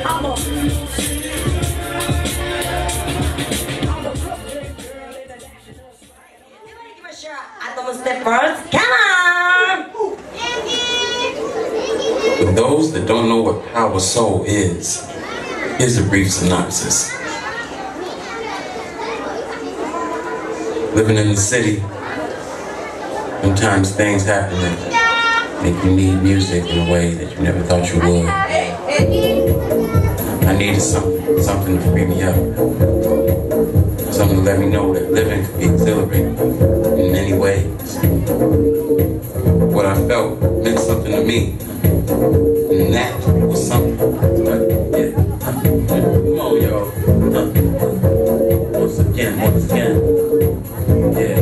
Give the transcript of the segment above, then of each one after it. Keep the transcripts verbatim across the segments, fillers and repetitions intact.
Steppers, come on! For those that don't know what Power Soul is, here's a brief synopsis. Living in the city, sometimes things happen that make you need music in a way that you never thought you would. I needed something, something to free me up. Something to let me know that living could be exhilarating in many ways. What I felt meant something to me, and that was something. Yeah. Come on, y'all. Once again, once again. Yeah.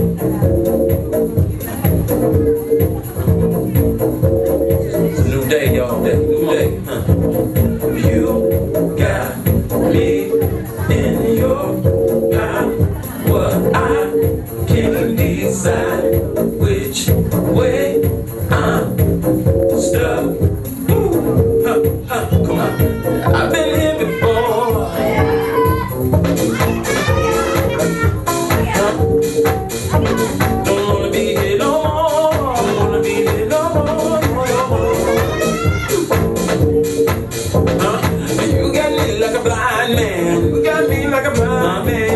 It's a new day, y'all. New day. Huh. You got me in your power. I can't decide which way I'm stuck. Ooh, huh, huh, come on. I've been here before. Huh? Don't wanna be here no more. Don't wanna be here no more. Huh? You got me like a blind man. You got me like a blind man.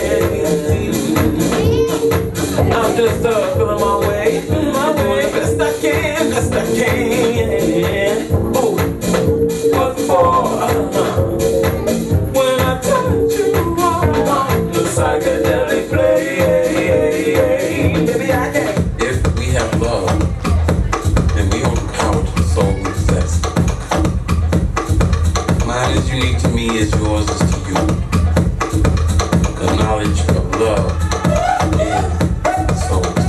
I'm just uh, feeling my way, my way, best I can, best I can. Oh, what for? Uh-huh. When I touch you on the psychedelic plane, baby, I can. If we have love, then we own the power to the soul we possess. Mine is unique to me as yours is to you. The knowledge of love is soul.